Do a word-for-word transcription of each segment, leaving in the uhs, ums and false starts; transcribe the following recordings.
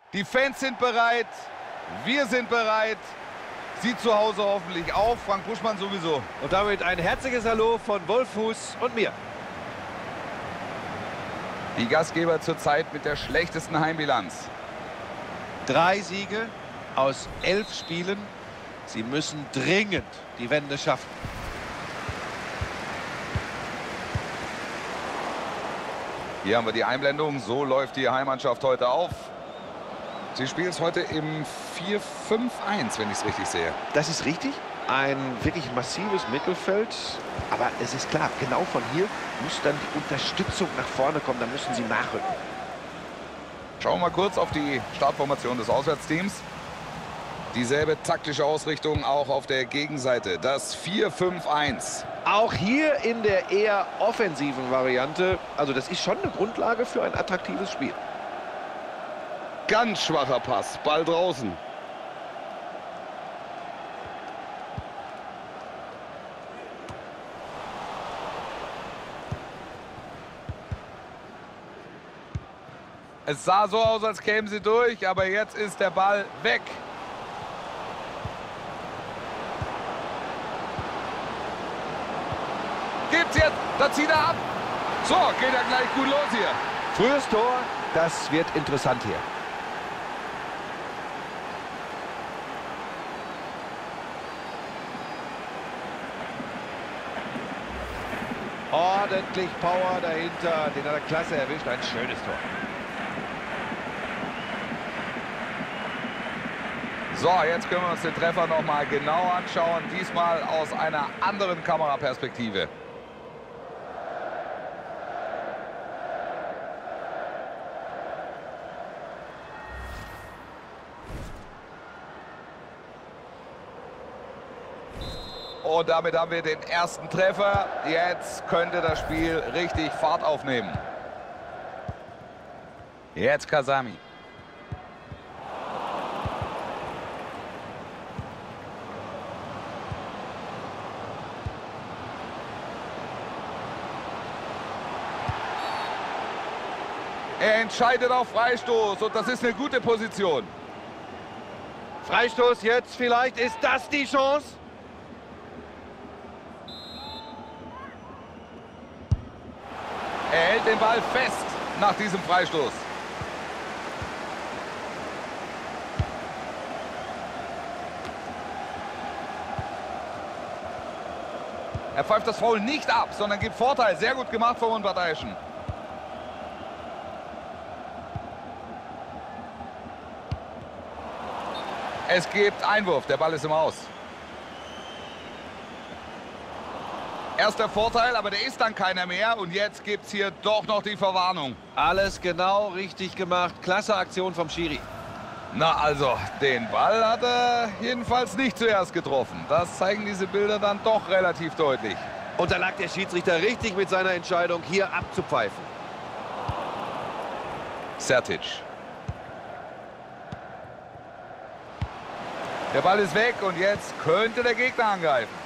Die Fans sind bereit, wir sind bereit. Sie zu Hause hoffentlich auch, Frank Buschmann sowieso. Und damit ein herzliches Hallo von Wolfuß und mir. Die Gastgeber zurzeit mit der schlechtesten Heimbilanz. Drei Siege aus elf Spielen. Sie müssen dringend die Wende schaffen. Hier haben wir die Einblendung. So läuft die Heimmannschaft heute auf. Sie spielen es heute im vier fünf eins, wenn ich es richtig sehe. Das ist richtig. Ein wirklich massives Mittelfeld. Aber es ist klar, genau von hier muss dann die Unterstützung nach vorne kommen. Da müssen sie nachrücken. Schauen wir mal kurz auf die Startformation des Auswärtsteams. Dieselbe taktische Ausrichtung auch auf der Gegenseite. Das vier fünf eins. Auch hier in der eher offensiven Variante. Also das ist schon eine Grundlage für ein attraktives Spiel. Ganz schwacher Pass. Ball draußen. Es sah so aus, als kämen sie durch, aber jetzt ist der Ball weg. Gibt's jetzt, da zieht er ab. So, geht er gleich gut los hier. Frühes Tor, das wird interessant hier. Ordentlich Power dahinter, den hat er klasse erwischt, ein schönes Tor. So, jetzt können wir uns den Treffer noch mal genau anschauen, diesmal aus einer anderen Kameraperspektive. Und damit haben wir den ersten Treffer. Jetzt könnte das Spiel richtig Fahrt aufnehmen. Jetzt Kasami. Er entscheidet auf Freistoß und das ist eine gute Position. Freistoß jetzt vielleicht, ist das die Chance? Er hält den Ball fest nach diesem Freistoß. Er pfeift das Foul nicht ab, sondern gibt Vorteil. Sehr gut gemacht vom Unparteiischen. Es gibt Einwurf. Der Ball ist im Aus. Erster Vorteil, aber der ist dann keiner mehr. Und jetzt gibt es hier doch noch die Verwarnung. Alles genau richtig gemacht. Klasse Aktion vom Schiri. Na also, den Ball hat er jedenfalls nicht zuerst getroffen. Das zeigen diese Bilder dann doch relativ deutlich. Und da lag der Schiedsrichter richtig mit seiner Entscheidung, hier abzupfeifen. Sertic. Der Ball ist weg und jetzt könnte der Gegner angreifen.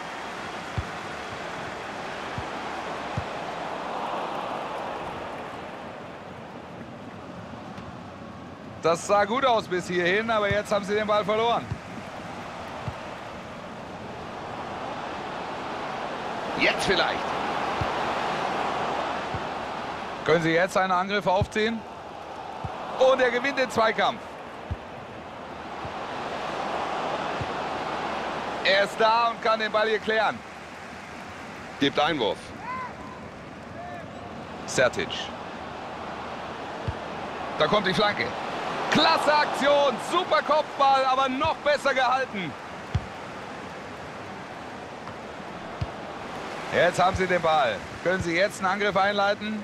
Das sah gut aus bis hierhin, aber jetzt haben sie den Ball verloren. Jetzt vielleicht. Können sie jetzt einen Angriff aufziehen? Und er gewinnt den Zweikampf. Er ist da und kann den Ball hier klären. Gibt Einwurf. Sertic. Da kommt die Flanke. Klasse Aktion, super Kopfball, aber noch besser gehalten. Jetzt haben sie den Ball. Können sie jetzt einen Angriff einleiten?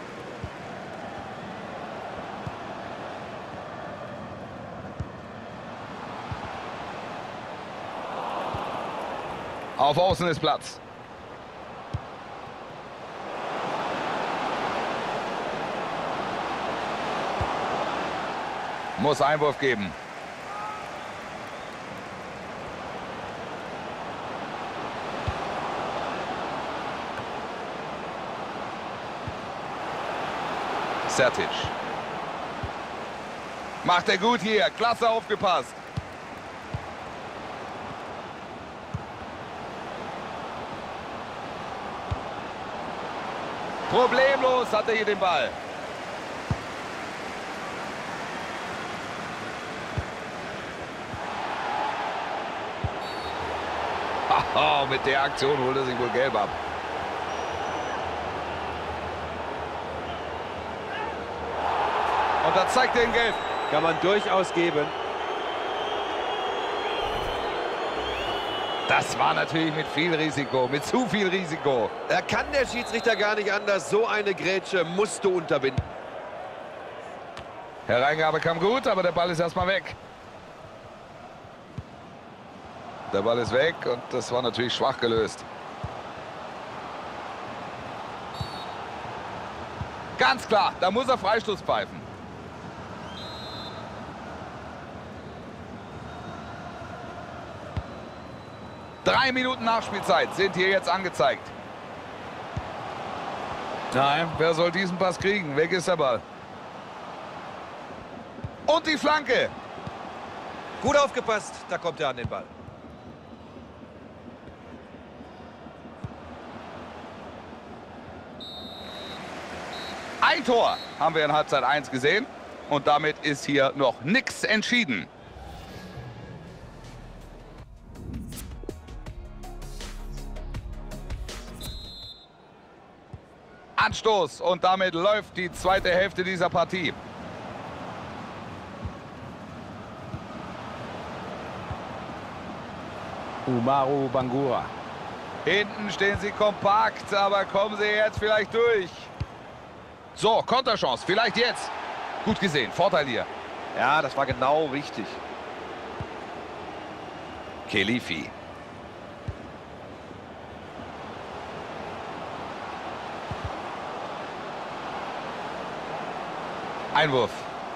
Auf Außen ist Platz. Muss Einwurf geben. Sertic. Macht er gut hier. Klasse aufgepasst. Problemlos hat er hier den Ball. Haha, mit der Aktion holt er sich wohl gelb ab. Und da zeigt er ihn gelb. Kann man durchaus geben. Das war natürlich mit viel Risiko, mit zu viel Risiko. Da kann der Schiedsrichter gar nicht anders. So eine Grätsche musst du unterbinden. Hereingabe kam gut, aber der Ball ist erstmal weg. Der Ball ist weg und das war natürlich schwach gelöst. Ganz klar, da muss er Freistoß pfeifen. Drei Minuten Nachspielzeit sind hier jetzt angezeigt. Nein, wer soll diesen Pass kriegen? Weg ist der Ball. Und die Flanke. Gut aufgepasst, da kommt er an den Ball. Ein Tor haben wir in Halbzeit eins gesehen. Und damit ist hier noch nichts entschieden. Anstoß und damit läuft die zweite Hälfte dieser Partie. Umaru Bangura. Hinten stehen sie kompakt, aber kommen sie jetzt vielleicht durch. So, Konterchance, vielleicht jetzt. Gut gesehen, Vorteil hier. Ja, das war genau richtig. Khelifi. Einwurf.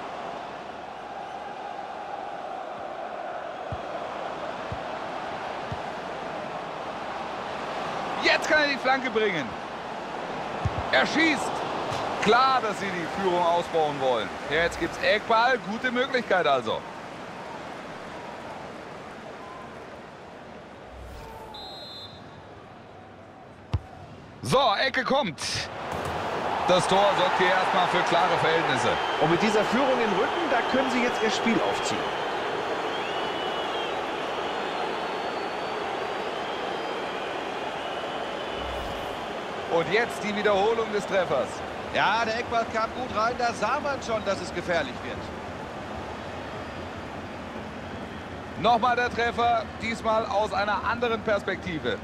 Jetzt kann er die Flanke bringen. Er schießt. Klar, dass sie die Führung ausbauen wollen. Ja, jetzt gibt es Eckball. Gute Möglichkeit also. So, Ecke kommt. Das Tor sorgt hier erstmal für klare Verhältnisse. Und mit dieser Führung im Rücken, da können sie jetzt ihr Spiel aufziehen. Und jetzt die Wiederholung des Treffers. Ja, der Eckball kam gut rein, da sah man schon, dass es gefährlich wird. Nochmal der Treffer, diesmal aus einer anderen Perspektive.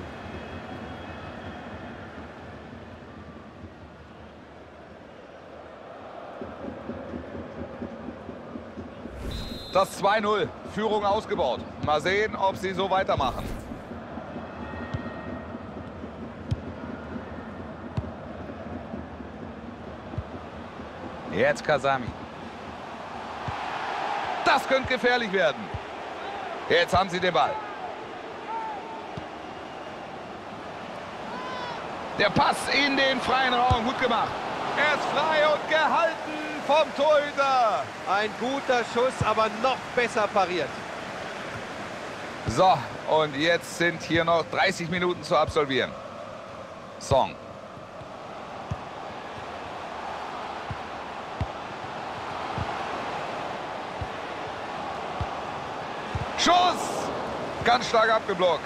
Das zwei null, Führung ausgebaut. Mal sehen, ob sie so weitermachen. Jetzt Kasami. Das könnte gefährlich werden. Jetzt haben sie den Ball. Der Pass in den freien Raum, gut gemacht. Er ist frei und gehalten vom Torhüter. Ein guter Schuss, aber noch besser pariert. So, und jetzt sind hier noch dreißig Minuten zu absolvieren. Song. Schuss! Ganz stark abgeblockt.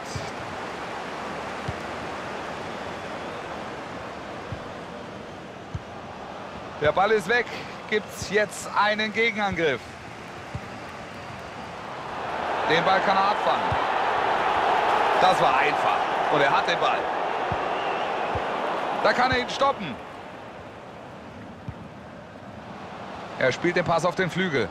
Der Ball ist weg. Gibt es jetzt einen Gegenangriff. Den Ball kann er abfangen. Das war einfach. Und er hat den Ball. Da kann er ihn stoppen. Er spielt den Pass auf den Flügel.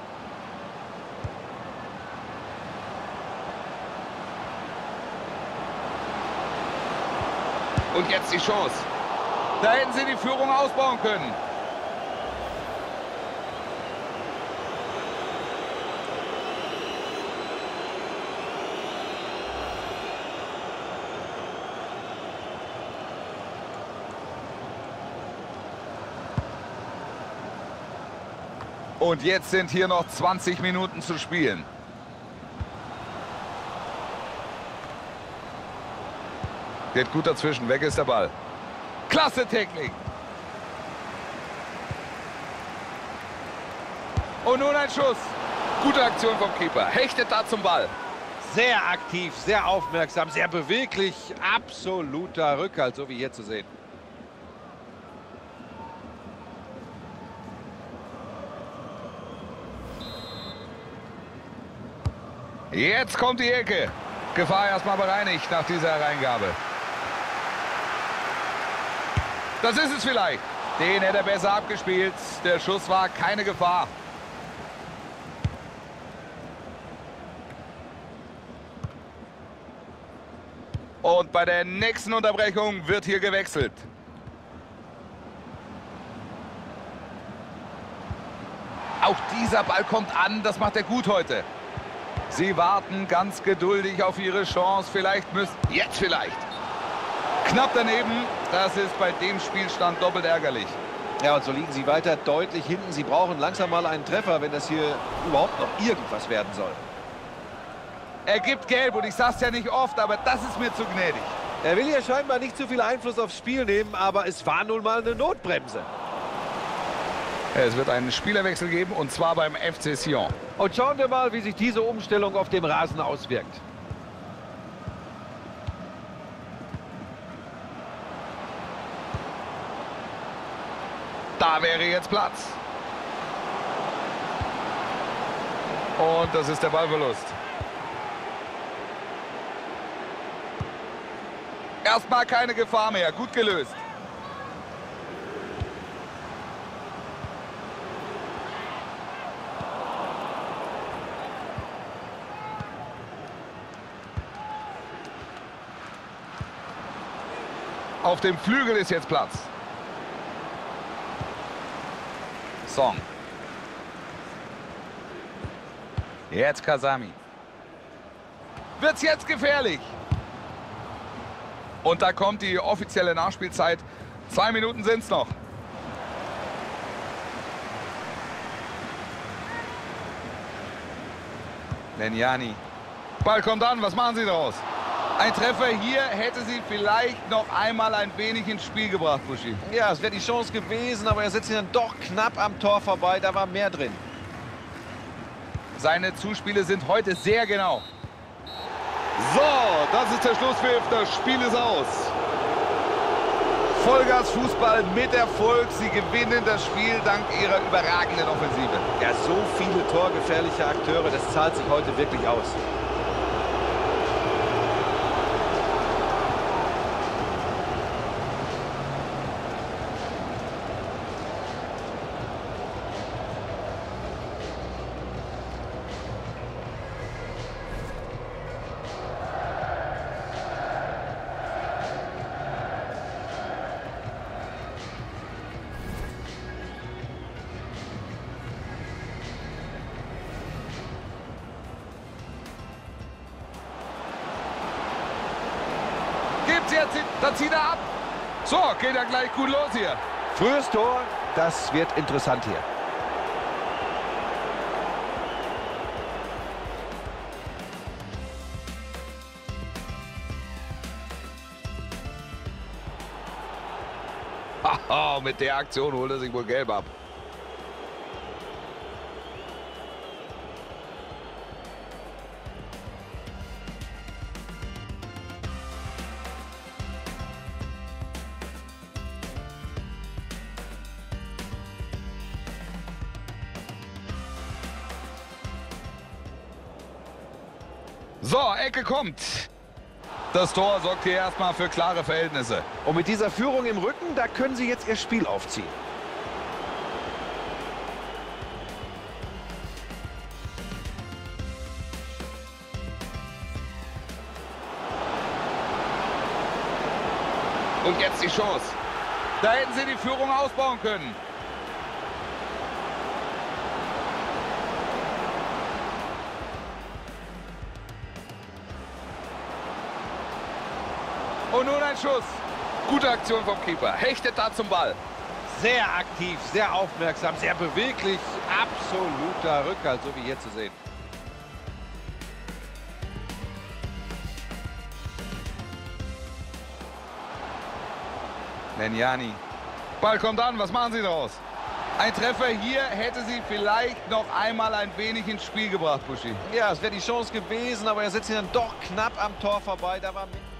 Und jetzt die Chance. Da hätten sie die Führung ausbauen können. Und jetzt sind hier noch zwanzig Minuten zu spielen. Geht gut dazwischen, weg ist der Ball. Klasse Technik. Und nun ein Schuss. Gute Aktion vom Keeper. Hechtet da zum Ball. Sehr aktiv, sehr aufmerksam, sehr beweglich. Absoluter Rückhalt, so wie hier zu sehen. Jetzt kommt die Ecke. Gefahr erstmal bereinigt nach dieser Hereingabe. Das ist es vielleicht. Den hätte er besser abgespielt. Der Schuss war keine Gefahr. Und bei der nächsten Unterbrechung wird hier gewechselt. Auch dieser Ball kommt an. Das macht er gut heute. Sie warten ganz geduldig auf ihre Chance. Vielleicht müssen... Jetzt vielleicht. Knapp daneben. Das ist bei dem Spielstand doppelt ärgerlich. Ja, und so liegen sie weiter deutlich hinten. Sie brauchen langsam mal einen Treffer, wenn das hier überhaupt noch irgendwas werden soll. Er gibt Gelb und ich sag's ja nicht oft, aber das ist mir zu gnädig. Er will hier scheinbar nicht zu viel Einfluss aufs Spiel nehmen, aber es war nun mal eine Notbremse. Es wird einen Spielerwechsel geben, und zwar beim F C Sion. Und schauen wir mal, wie sich diese Umstellung auf dem Rasen auswirkt. Da wäre jetzt Platz. Und das ist der Ballverlust. Erstmal keine Gefahr mehr. Gut gelöst. Auf dem Flügel ist jetzt Platz. Song. Jetzt Kasami. Wird's jetzt gefährlich? Und da kommt die offizielle Nachspielzeit. Zwei Minuten sind's noch. Lenjani. Ball kommt an. Was machen Sie daraus? Ein Treffer hier hätte sie vielleicht noch einmal ein wenig ins Spiel gebracht, Buschi. Ja, es wäre die Chance gewesen, aber er setzt ihn dann doch knapp am Tor vorbei. Da war mehr drin. Seine Zuspiele sind heute sehr genau. So, das ist der Schlusspfiff. Das Spiel ist aus. Vollgas Fußball mit Erfolg. Sie gewinnen das Spiel dank ihrer überragenden Offensive. Ja, so viele torgefährliche Akteure, das zahlt sich heute wirklich aus. Jetzt, dann zieht er ab. So, geht er gleich gut los hier. Frühes Tor, das wird interessant hier. Haha, mit der Aktion holt er sich wohl gelb ab. So, Ecke kommt. Das Tor sorgt hier erstmal für klare Verhältnisse. Und mit dieser Führung im Rücken, da können sie jetzt ihr Spiel aufziehen. Und jetzt die Chance. Da hätten sie die Führung ausbauen können. Und nun ein Schuss. Gute Aktion vom Keeper. Hechtet da zum Ball. Sehr aktiv, sehr aufmerksam, sehr beweglich. Absoluter Rückhalt, so wie hier zu sehen. Nenjani. Ball kommt an, was machen Sie draus? Ein Treffer hier hätte sie vielleicht noch einmal ein wenig ins Spiel gebracht, Buschi. Ja, es wäre die Chance gewesen, aber er setzt ihn dann doch knapp am Tor vorbei. Da war